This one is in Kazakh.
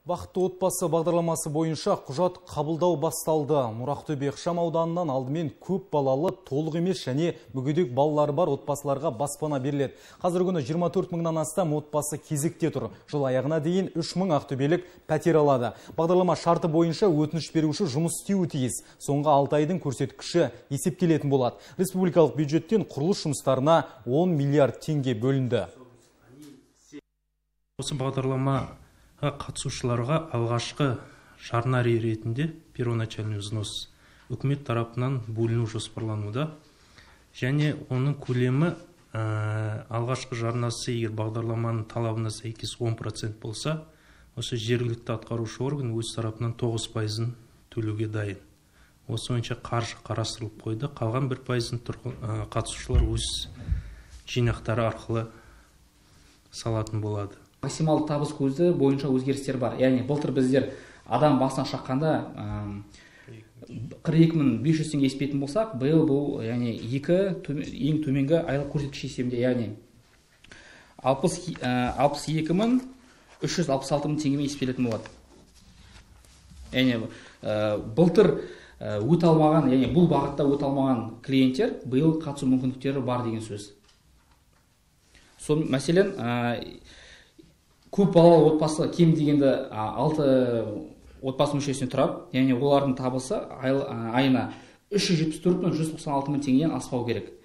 Бақытты отбасы бағдарламасы бойынша құжат қабылдау басталды. Ақтөбе ықшам ауданынан алдымен көп балалы, толық емес және мүгедек балалары бар отбасыларға баспана беріледі. Қазір күні 24 мыңнан астам отбасы кезекте тұр. Жыл аяғына дейін 3 мың ақтөбелік пәтер алады. Бағдарлама шарты бойынша өтініш беруші жұмыс істеуі тиіс. Соңғы 6 айдың көрсеткіші есептелетін болады. Республикалық бюджеттен құрылыс жұмыстарына 10 миллиард теңге бөлінді. Осы бағдарлама қатысушыларға алғашқы жарна ретінде первоначальный взнос үкімет тарапынан бөліну жоспарлануда, және оның көлемі алғашқы жарнасы егер бағдарламаның талабына сәйкес 10% болса, осы жергілікті атқарушы орган өз тарапынан 9% төлеуге дайын. Осы бойынша қаржы қарастырылып қойды, қалған 1% қатысушылар өз жинақтары арқылы салатын болады. Максималды табыс көзі бойынша өзгерістер бар. Яғни былтыр біздер адам басына шаққанда 42.500 теңге есептейтін болсақ, биыл бұл яғни ең төменгі айлық көрсеткіш есебінде, яғни 62.366 теңгемен есептелетін болады. Яғни былтыр өте алмаған, яғни бұл бағытта өте алмаған клиенттер биыл қатысу мүмкіндіктері бар деген сөз. Мәселен, көп балалы отбасы кем дегенде 6 отбасы мүшесінен тұрады, яғни олардың табысы айына 374.196 теңгеден аспау керек.